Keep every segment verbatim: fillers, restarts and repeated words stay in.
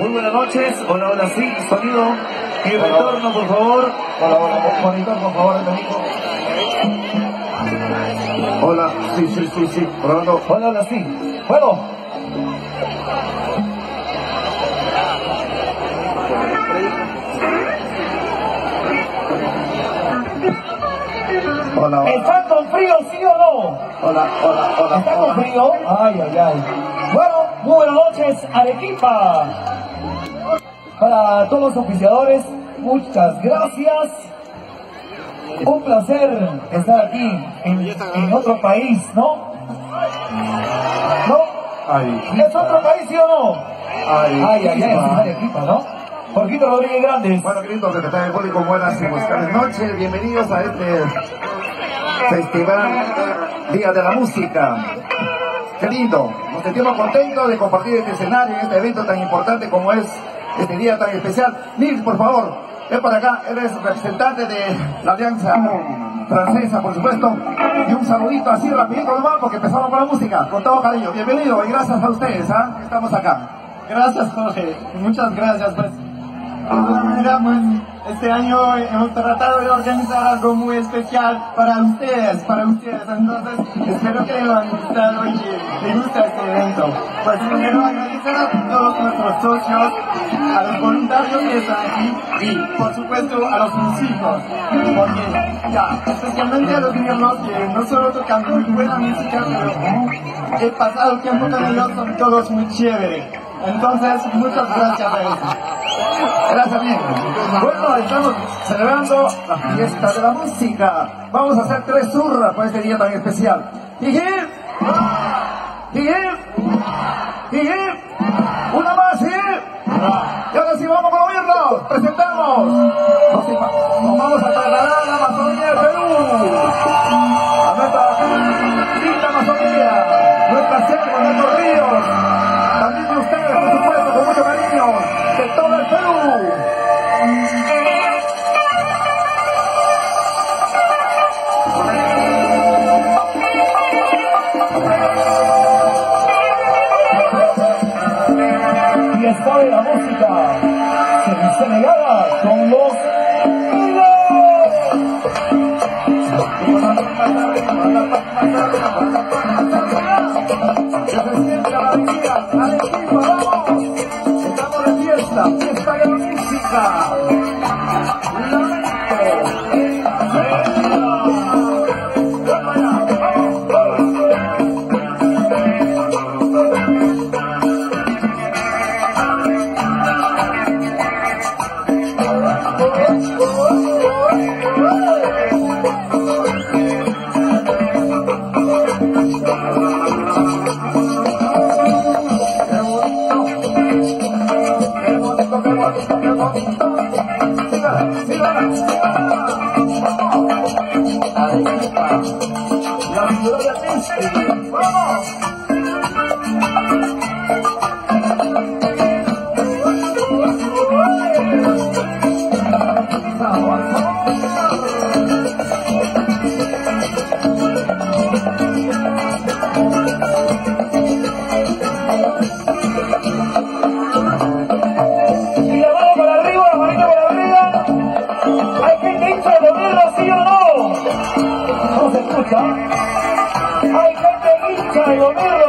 Muy buenas noches, hola, hola, sí, sonido y retorno, por favor. Hola, hola, monitor, por favor, amigo. Hola, sí, sí, sí, sí, probando. Hola, hola, sí. Bueno. Hola, hola. ¿Están con frío, sí o no? Hola, hola, hola. ¿Están hola. con frío? Ay, ay, ay. Bueno, muy buenas noches, Arequipa. Para todos los oficiadores, muchas gracias. Un placer estar aquí en, en otro país, ¿no? ¿No? Ay, ¿Es otro país, sí o no? ay, Ay, ay, ay, es Arequipa, ¿no? Jorgito Rodríguez Grandes. Bueno, queridos secretarios del público, buenas y musicales noches. Bienvenidos a este festival Día de la Música. Qué lindo. Nos sentimos contentos de compartir este escenario, este evento tan importante como es este día tan especial. Nils, por favor, ven para acá. Él es representante de la Alianza Francesa, por supuesto. Y un saludito así rapidito nomás porque empezamos con la música. Con todo cariño. Bienvenido y gracias a ustedes, ¿ah? ¿eh? Estamos acá. Gracias, Jorge. Muchas gracias. Pues, mira, pues, este año hemos tratado de organizar algo muy especial para ustedes, para ustedes. Entonces, espero que les haya gustado y que les guste este evento. Pues primero agradecer a todos nuestros socios, a los voluntarios que están aquí y, por supuesto, a los músicos. Porque, ya, especialmente a los niños que no solo tocan muy buena música, pero he pasado tiempo con ellos, son todos muy chéveres. Entonces, muchas gracias a ellos. Gracias, bien. Bueno, estamos celebrando la fiesta de la música. Vamos a hacer tres zurras para este día tan especial. ¡Hijip! ¡Hijip! ¡Hijip! ¡Una más, hijip! Y ahora sí vamos a oírnos. Presentamos. Nos, nos vamos a trasladar a la Amazonía de Perú. A nuestra linda Amazonía. Nuestra selva, nuestros ríos. También con ustedes, por supuesto, con mucho cariño. De todo el Perú. Y está de la música senegalesa con los Que se sienta la alegría, la alegría, vamos. Estamos de fiesta, fiesta de la música. La ciudad de Príncipe, ¡vamos! y la mano para arriba, la manita para arriba. Hay gente hincha de gobierno, sí o no. No se escucha. Hay gente hincha de gobierno.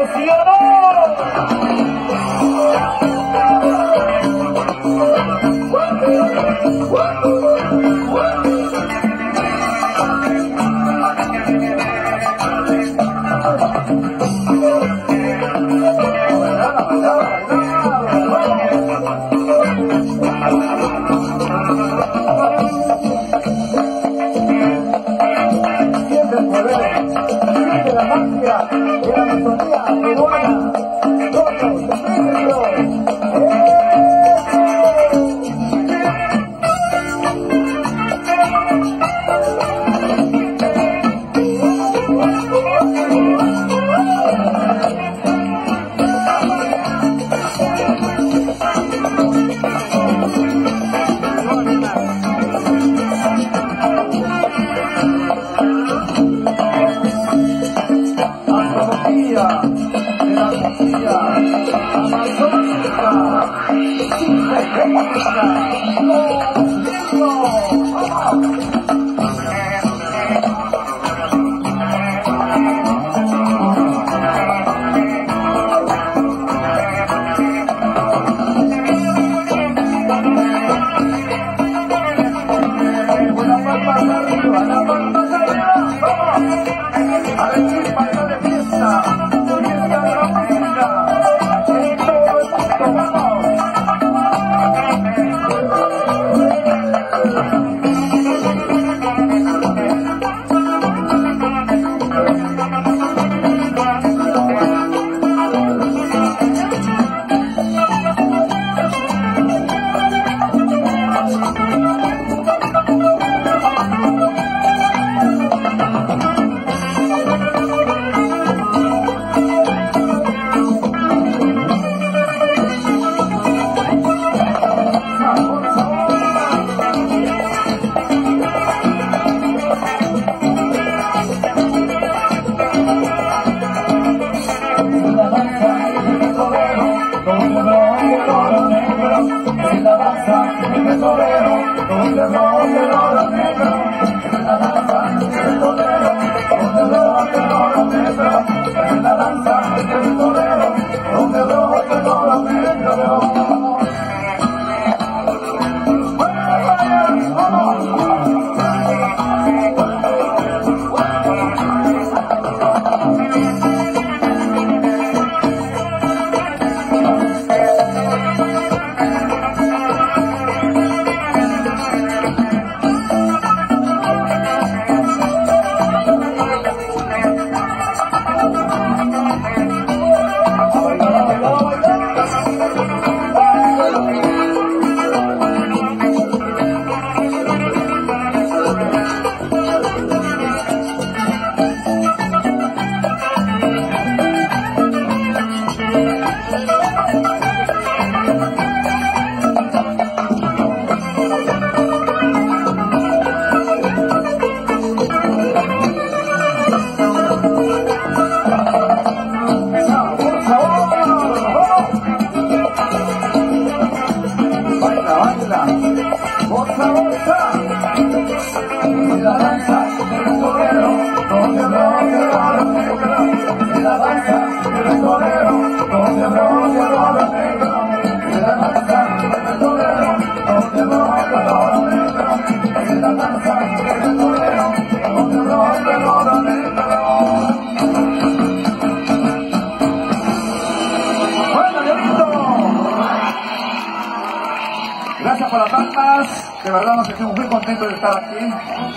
Gracias por las palmas, de verdad nos sentimos muy contentos de estar aquí.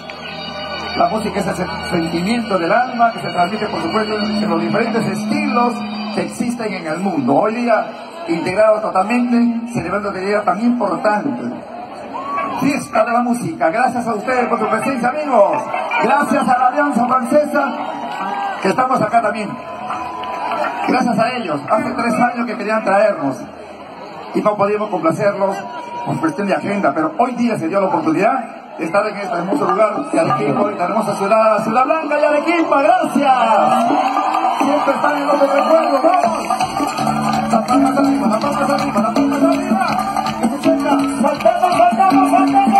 La música es ese sentimiento del alma que se transmite, por supuesto, en los diferentes estilos que existen en el mundo. Hoy día, integrado totalmente, celebrando este día tan importante. Fiesta de la música. Gracias a ustedes por su presencia, amigos. Gracias a la Alianza Francesa, que estamos acá también. Gracias a ellos. Hace tres años que querían traernos y no podíamos complacerlos por cuestión de agenda, pero hoy día se dio la oportunidad de estar en este hermoso lugar de Arequipa, esta hermosa ciudad, Ciudad Blanca y Arequipa. Gracias. Siempre están en los recuerdos. Vamos. Las palmas arriba, las palmas arriba, las palmas arriba. Que se sienta. Saltamos, saltamos, saltamos.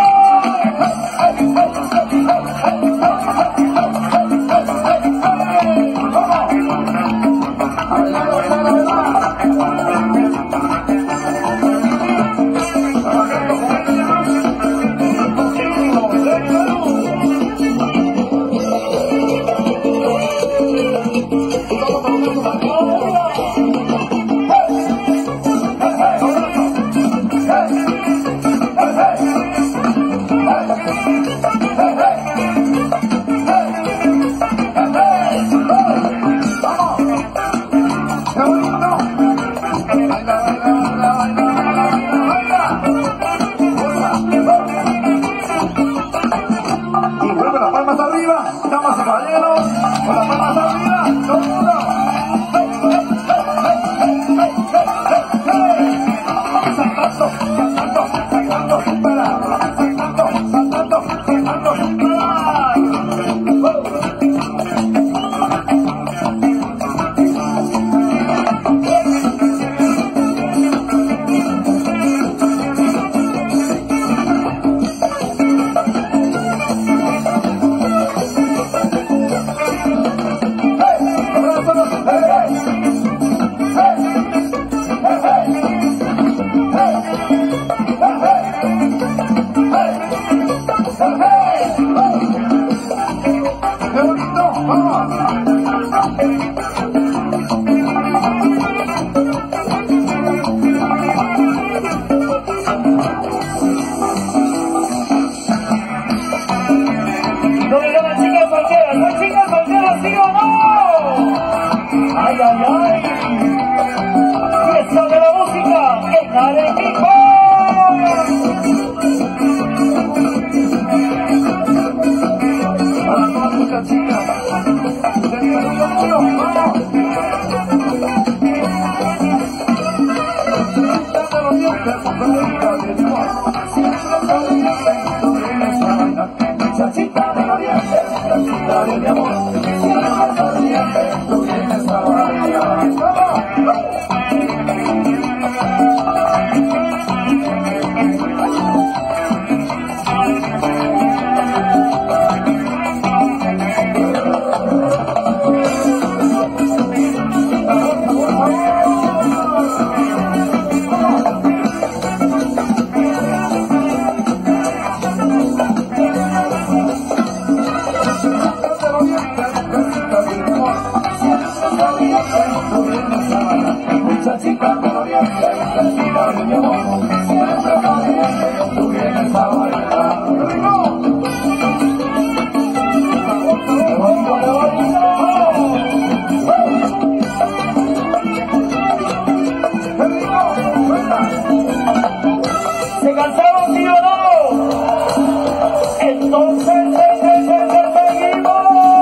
¿Se cansaron, sí o no? Entonces seguimos.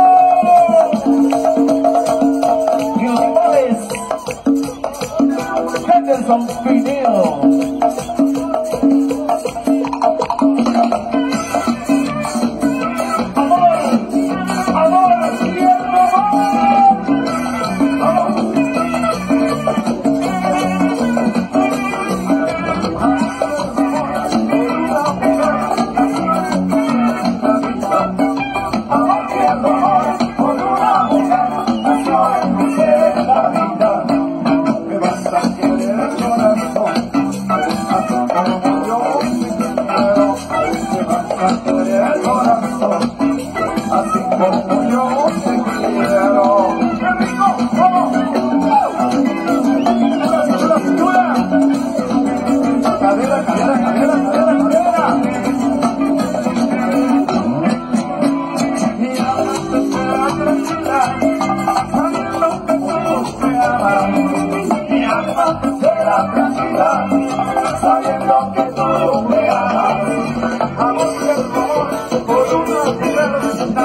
Principales Henderson Pineo. Sabiendo que tú me amas, amor y amor, por una mujer,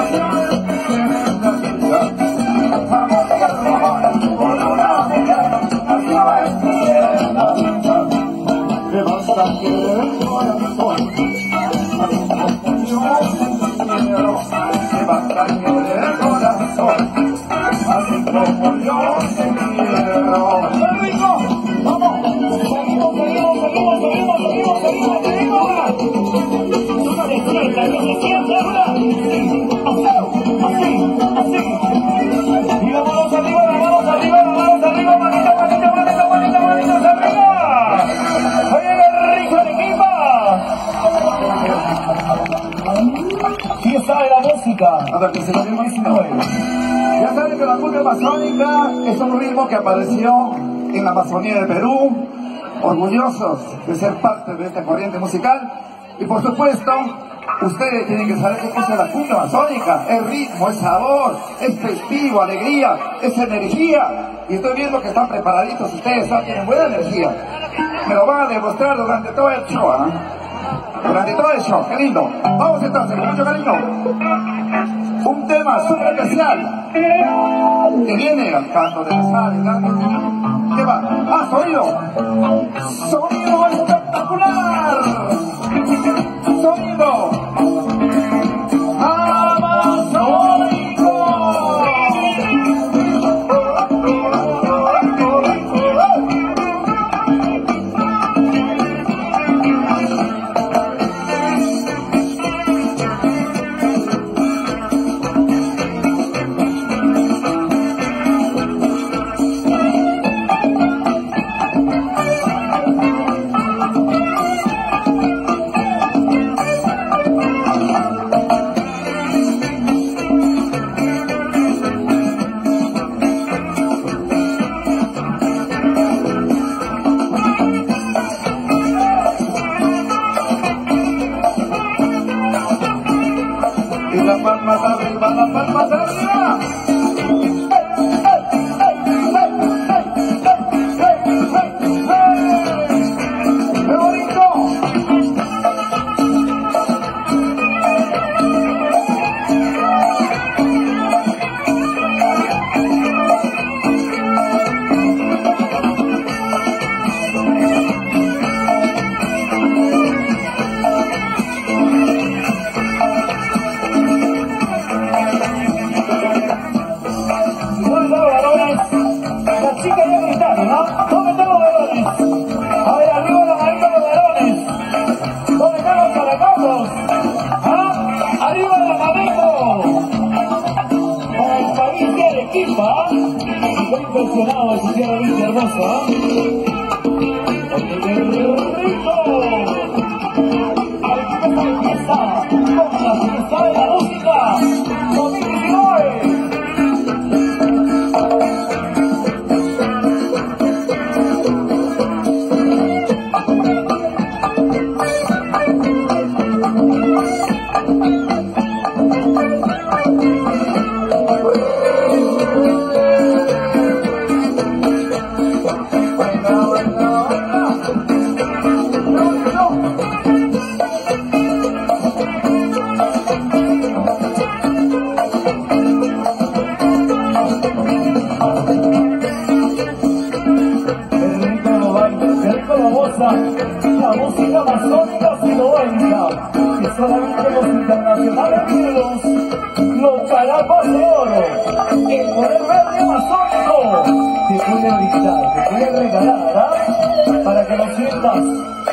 amor y amor, por una mujer, nació en tierra. Me basta que el corazón, así como yo te quiero, me basta que el corazón, así como yo te quiero. ¡Rico! ¡Vamos! ¡Seguimos, seguimos, seguimos, seguimos, seguimos, seguimos, seguimos! ¡Una despierta, no se siente ahora! ¡Así, así! ¡Y las manos arriba, las manos arriba, las manos arriba! ¡Manita, manita, manita, manita, manitas arriba! ¡Oye, el rico de equipa! Fiesta de la música. A ver, que se lo digo ya saben que la cumbia amazónica es un ritmo que apareció en la Amazonía de Perú, orgullosos de ser parte de esta corriente musical. Y por supuesto, ustedes tienen que saber qué cosa es la cumbia amazónica. Es ritmo, es sabor, es festivo, alegría, es energía. Y estoy viendo que están preparaditos ustedes, ¿sabes? Tienen buena energía. Me lo van a demostrar durante todo el show, ¿eh? Durante todo el show, qué lindo. Vamos entonces, con mucho cariño. Un tema súper especial que viene al canto de pesar, el canto de... ¿Qué va? ¡Ah, sonido! ¡Sonido espectacular! ¡Sonido amazónico! emocionado de su tierra linda hermosa. ¡Qué rico! Arequipa empieza con la fiesta de la música dos mil diecinueve. La música amazónica siloénica, que solamente los internacionales vivos, los chalapas de oro, el poder verde amazónico, te puede brindar, te puede regalar, ¿ah? Para que lo sientas.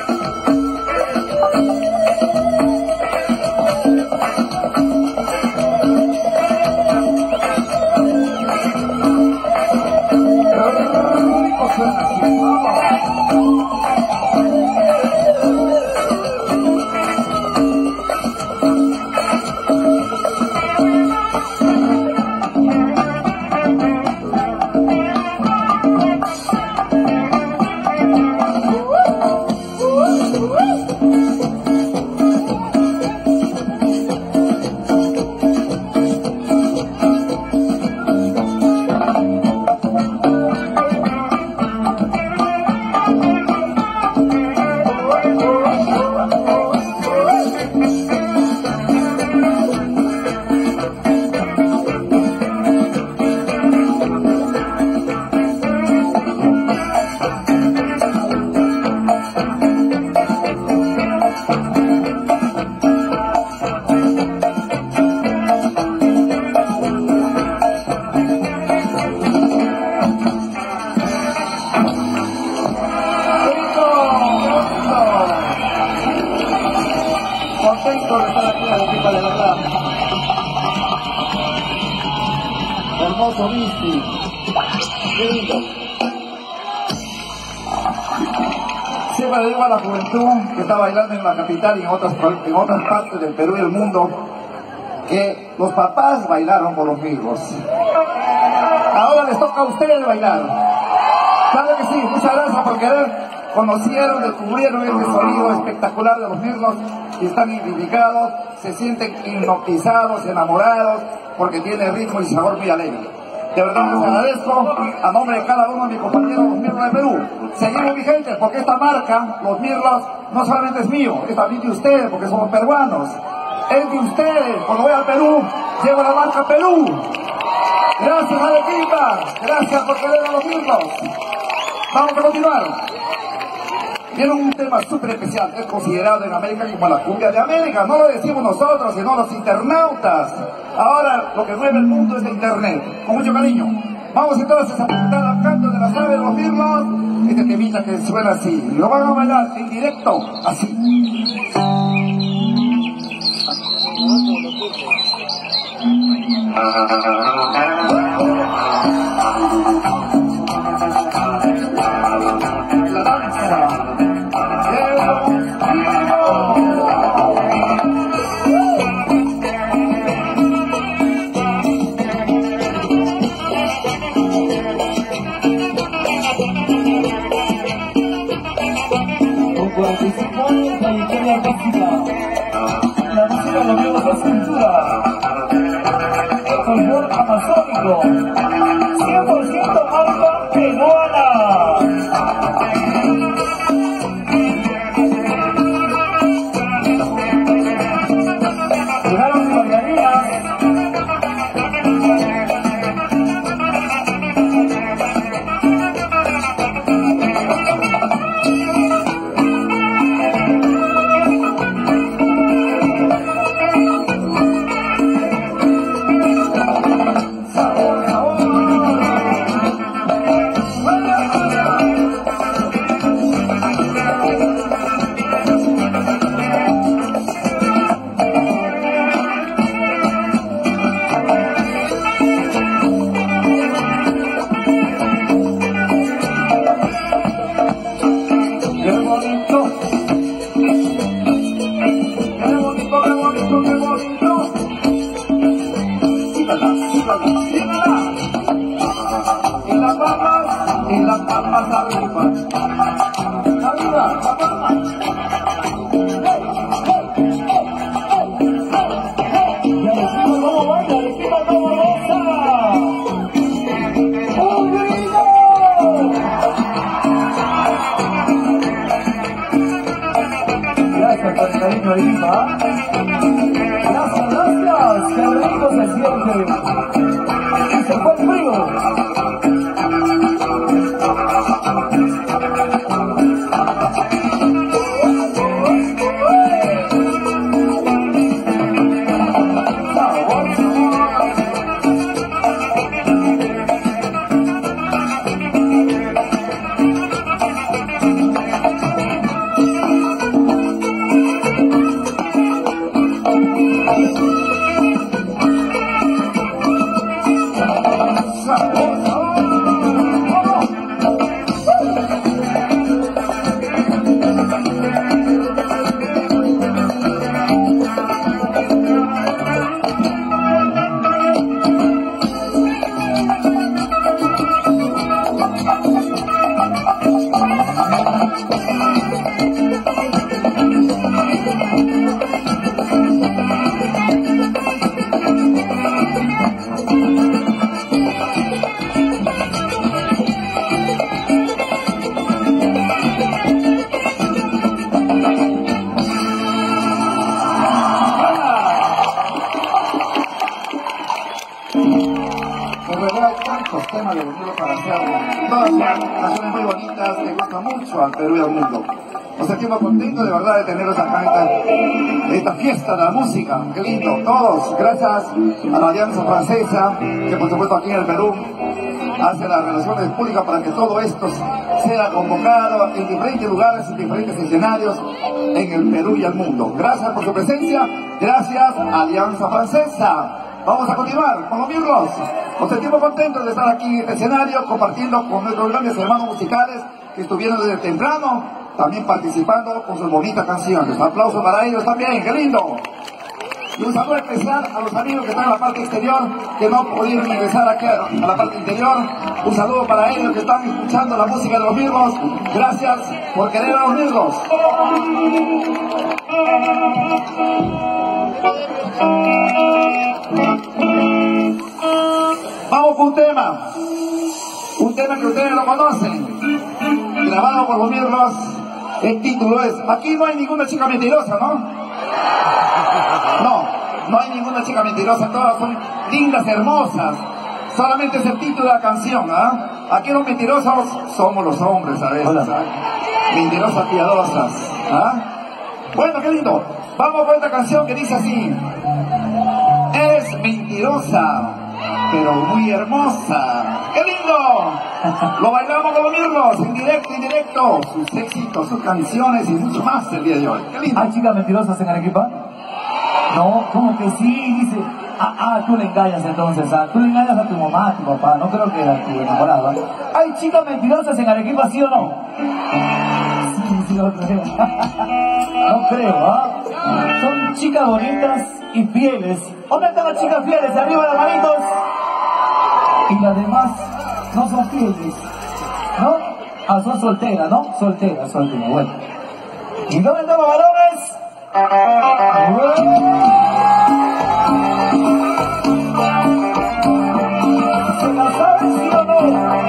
Contento de estar aquí en Arequipa, de verdad. Hermoso bici. Qué lindo. Siempre le digo a la juventud que está bailando en la capital y en otras, en otras partes del Perú y del mundo que los papás bailaron por los mirlos. Ahora les toca a ustedes bailar. Claro que sí, muchas gracias por querer. Conocieron, descubrieron este sonido espectacular de los mirlos y están identificados, se sienten hipnotizados, enamorados, porque tiene ritmo y sabor muy alegre. De verdad les agradezco a nombre de cada uno de mis compañeros los mirlos de Perú. Seguimos vigentes porque esta marca, los mirlos, no solamente es mío, es también de ustedes porque somos peruanos. Es de ustedes. Cuando voy al Perú, llevo la marca Perú. Gracias Arequipa, gracias por querer a los mirlos. Vamos a continuar. Tiene un tema súper especial, es considerado en América como la cumbia de América. No lo decimos nosotros, sino los internautas. Ahora lo que mueve el mundo es el internet. Con mucho cariño. Vamos entonces a disfrutar al canto de las aves de los mirlos. Este temita que suena así. Lo van a bailar en directo, así. La danza. cuarenta y cinco años de trayectoria artística. La música lo vemos es cultura. Folclor amazónico. cien por ciento marca peruana. Llegaron mis bailarinas. papá. Arriba, papá. Y Arequipa cómo baila, Arequipa cómo goza. ¡Un grito! Gracias por el cariño, Arequipa. Gracias, gracias. Qué rico se siente. Y se fue el frío. Temas de Unido para hacerlo. Todas son canciones muy bonitas que gustan mucho al Perú y al mundo. Nos sentimos contentos de verdad de tenerlos acá en esta, esta fiesta de la música. Qué lindo, todos. Gracias a la Alianza Francesa, que por supuesto aquí en el Perú hace las relaciones públicas para que todo esto sea convocado en diferentes lugares, en diferentes escenarios en el Perú y el mundo. Gracias por su presencia. Gracias, Alianza Francesa. Vamos a continuar con los miembros. Nos sentimos contentos de estar aquí en este escenario compartiendo con nuestros grandes hermanos musicales que estuvieron desde temprano también participando con sus bonitas canciones. Un aplauso para ellos también, qué lindo. Y un saludo especial a los amigos que están en la parte exterior, que no pudieron ingresar aquí a la parte interior. Un saludo para ellos que están escuchando la música de los mismos. Gracias por querer a los mismos. Vamos con un tema, un tema que ustedes lo conocen, grabado por los miembros. El título es Aquí no hay ninguna chica mentirosa, ¿no? No, no hay ninguna chica mentirosa, todas son lindas, hermosas. Solamente es el título de la canción, ¿ah? Aquí los mentirosos somos los hombres a veces, ¿ah? Mentirosas piadosas, ¿ah? Bueno, qué lindo. Vamos con esta canción que dice así: es mentirosa, pero muy hermosa. ¡Qué lindo! Lo bailamos con los miembros, en directo, en directo. Sus éxitos, sus canciones y mucho más el día de hoy. ¡Qué lindo! ¿Hay chicas mentirosas en Arequipa? No, ¿cómo que sí? Dice, ah, ah, tú le engañas entonces, ah, tú le engañas a tu mamá, a tu papá, no creo que a tu enamorado. ¿Hay chicas mentirosas en Arequipa, sí o no? Sí, sí, lo creo. No creo, ¿ah? Son chicas bonitas y fieles. ¿Dónde están las chicas fieles? Arriba las manitos. Y las demás no son fieles, ¿no? Ah, son solteras, ¿no? Solteras, solteras, bueno. ¿Y dónde están los varones? ¿Se la saben, sí o no?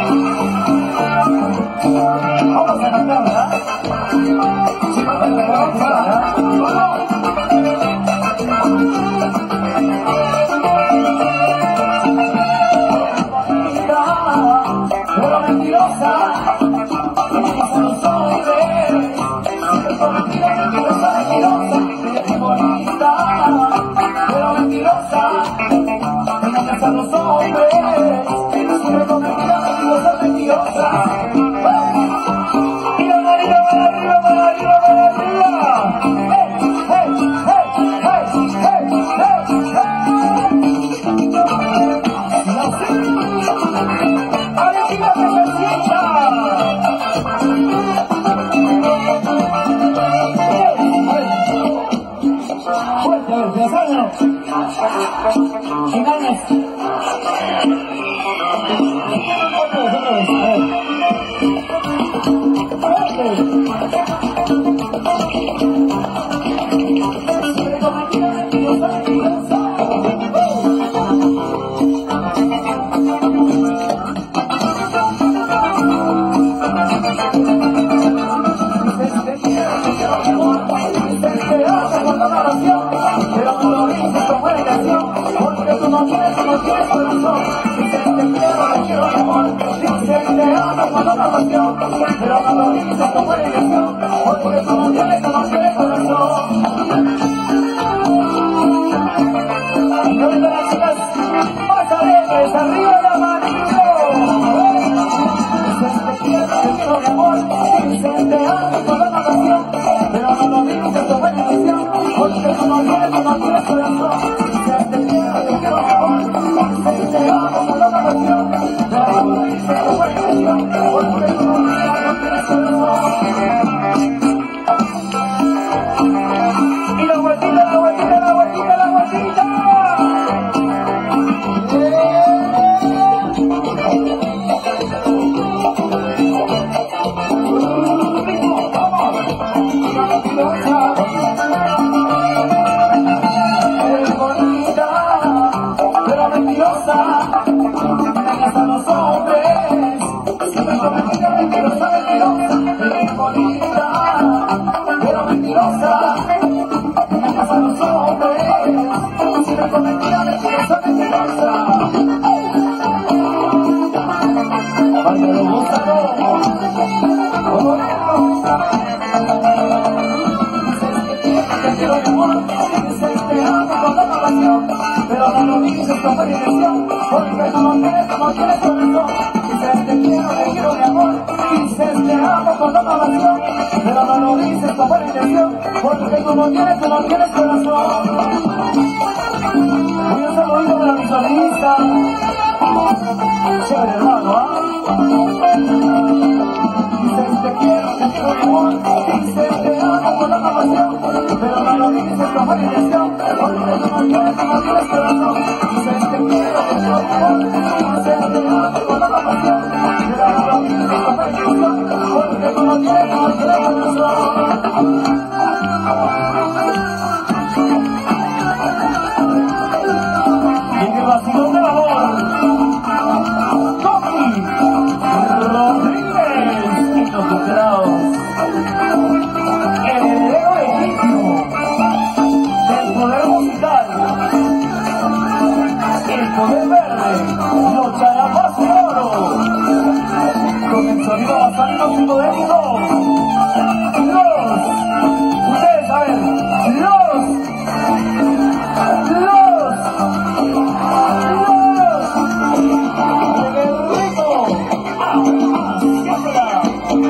Vamos a cantarla. Sí, vamos a cantarla. Pero mentirosa, mentirosa no soy de mentirosa, mentirosa, mentirosa, es bonita. Pero mentirosa, mentirosa a los hombres, siempre con mentiras, mentirosa, mentirosa. Y la pero no lo dices con buena intención, porque tú no tienes, tú no tienes corazón. Y ahorita las chicas más alegres, arriba la manito. Dices te quiero, te quiero mi amor, dices te amo con la pasión, pero no lo dices con buena intención, porque tú no tienes, tú no tienes corazón. Dices te quiero, te quiero mi amor, dices te amo con la pasión, pero no lo dices con buena intención, porque tú no tienes, no tienes corazón. Y la vueltita, la vueltita, la vueltita, la vueltita. Eres bonita, pero mentirosa, engañas a los hombres, siempre con mentira, mentirosa, mentirosa. Eres bonita, pero mentirosa, engañas a los hombres, siempre con mentira, mentirosa, mentirosa. Cuando lo gozado, como te quiero mi amor, dices te amo con toda pasión, pero no lo dices con buena intención, porque tú no tienes, tú no tienes corazón. Dices te quiero, te quiero mi amor, dices te amo con toda pasión, pero no lo dices con buena intención, porque tú no tienes, tú no tienes corazón. Voy a saludar para mis artistas. Chévere, hermano, ¿ah? Dices te quiero, te quiero mi amor, dices te amo con toda pasión, pero no lo dices con buena intención, porque tú no tienes, tú no tienes corazón. Dices te quiero, te quiero mi amor, dices te amo con toda pasión, pero no lo dices con buena intención, porque tú no tienes, tú no tienes corazón. Y en el vacilón del amor, Tommy Rodríguez y los Ducraos, el heredero legítimo del poder musical, el poder verde, los charapas de oro, con el sonido bastante psicodélico. Los, ustedes saben, los, los, los, el ritmo, siéntela.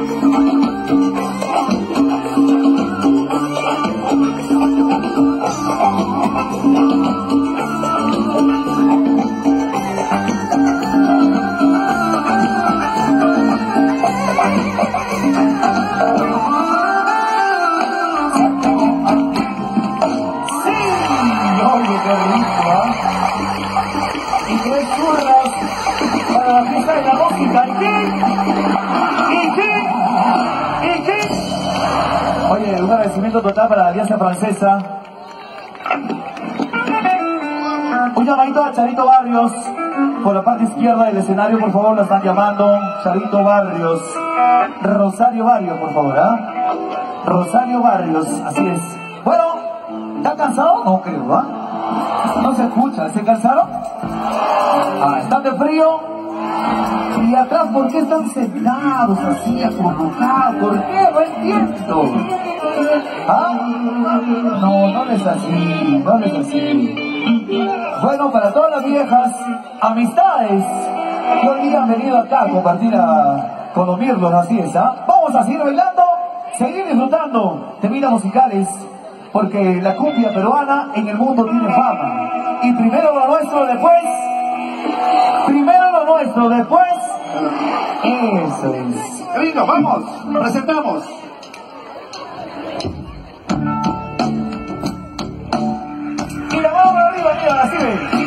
Qué rico, ¿ah? Y tres churras para la fiesta de la música. ¿Y qué? ¿Y qué? ¿Y qué? Oye, un agradecimiento total para la Alianza Francesa. Un llamadito a Charito Barrios por la parte izquierda del escenario, por favor, la están llamando. Charito Barrios. Rosario Barrios, por favor, ¿ah? Rosario Barrios, así es. Bueno, ¿están cansados? No creo, ¿ah? No se escucha, ¿se cansaron? Ah, ¿están de frío? Y atrás, ¿por qué están sentados así, acurrucados? ¿Por qué? No entiendo. ¿Ah? No, no es así, no es así. Bueno, para todas las viejas amistades que hoy día han venido acá a compartir a, con los mirlos, así es, ¿ah? Vamos a seguir bailando, seguir disfrutando de vidas musicales, porque la cumbia peruana en el mundo tiene fama. Y primero lo nuestro, después... Primero lo nuestro, después... Eso es. Lindo, vamos, presentamos. Y la mano arriba, arriba, así ven.